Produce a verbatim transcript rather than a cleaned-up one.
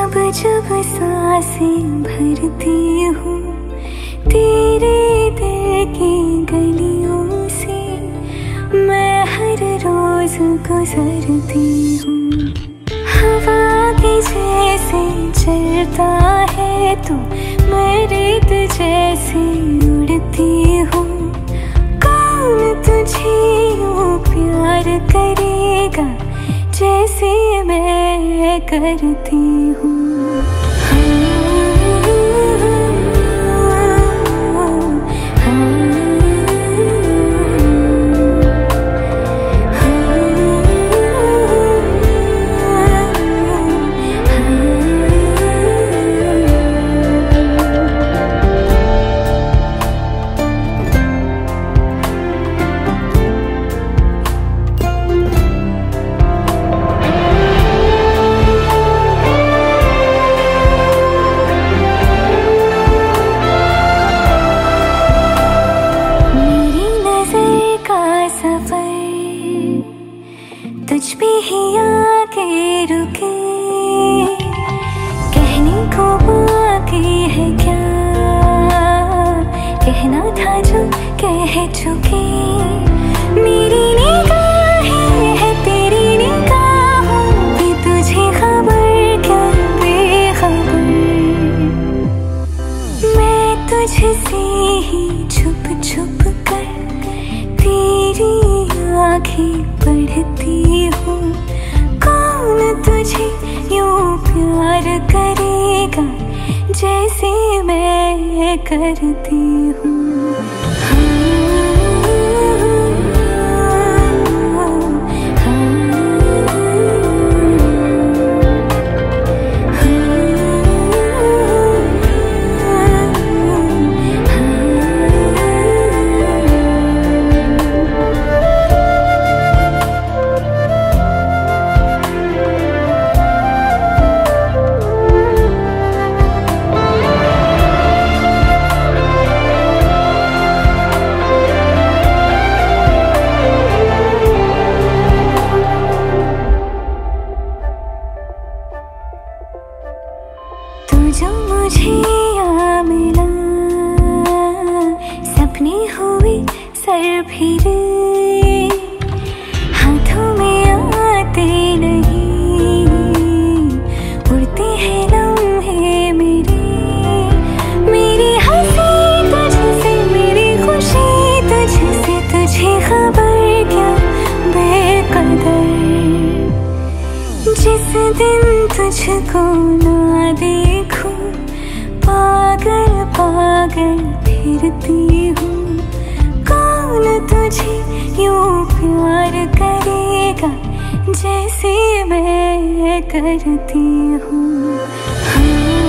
जब जब सांसें भरती हूँ तेरे दिल की गलियों से, मैं हर रोज गुजरती हूँ। हवा के जैसे चलता है तू, मैं रेत जैसे उड़ती हूँ। कौन तुझे यूँ प्यार करेगा जैसे मैं करती हूँ। तुझ पे ही आके रुके, कहने को बाकी है क्या, कहना था जो कह चुके। मेरी निगाहें है तेरी निगाहों की, तुझे खबर क्या बेखबर। मैं तुझसे ही छुप छुप कर तेरी आँखें पढ़ती हूँ। कौन तुझे यूँ प्यार करेगा जैसे मैं करती हूँ। जो मुझे यहाँ मिला, सपने हुए सर फिरे, हाथों में आते नहीं, उड़ते हैं लम्हे मेरे। मेरी हंसी तुझसे, मेरी खुशी तुझसे, तुझे खबर क्या बेकदर। जिस दिन तुझको ना देखूं, पागल पागल फिरती हूँ। कौन तुझे यूँ प्यार करेगा जैसे मैं करती हूँ।